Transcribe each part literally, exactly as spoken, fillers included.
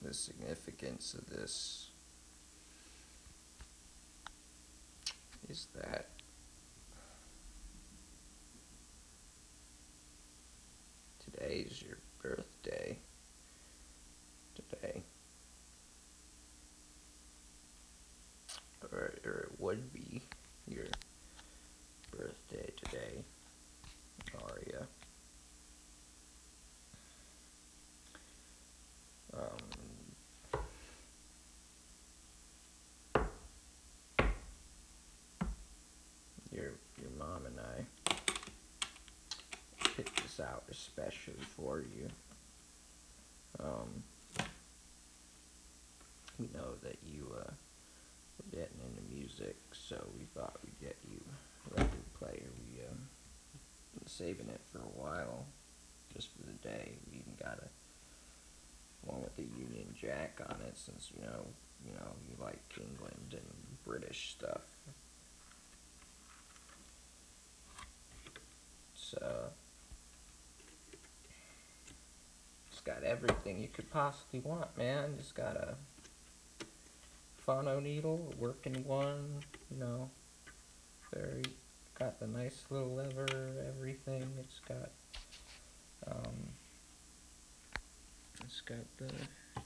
the significance of this is that today is your birthday. Today. Or, or it would be your birthday today, Aria. Um, your your mom and I picked this out especially for you. Um, we know that you uh, were getting into music, so we thought we'd get you a record player. We uh, been saving it for a while, just for the day. We even got a one with the Union Jack on it, since you know, you know, you like England and British stuff. So it's got everything you could possibly want, man. It's got a phono needle, a working one, you know, very, got the nice little lever, everything. It's got, um, it's got the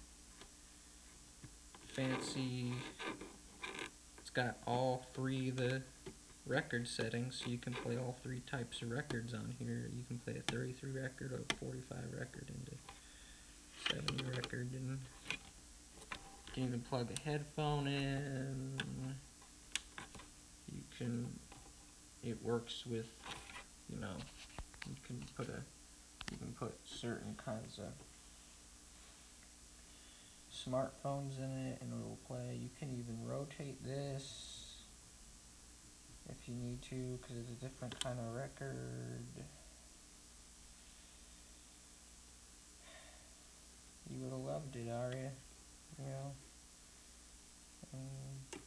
fancy, it's got all three of the record settings, so you can play all three types of records on here. You can play a thirty-three record, or a forty-five record, and a seventy record, and you can even plug a headphone in. You can, it works with, you know, you can put a, you can put certain kinds of smartphones in it and it'll play. You can even rotate this if you need to, because it's a different kind of record. You would have loved it, Aria. You know? Um,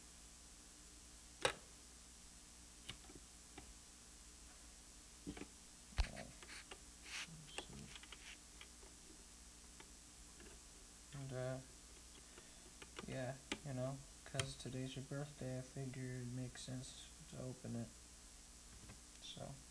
and, uh, yeah, you know, because today's your birthday, I figured it makes sense to open it. So.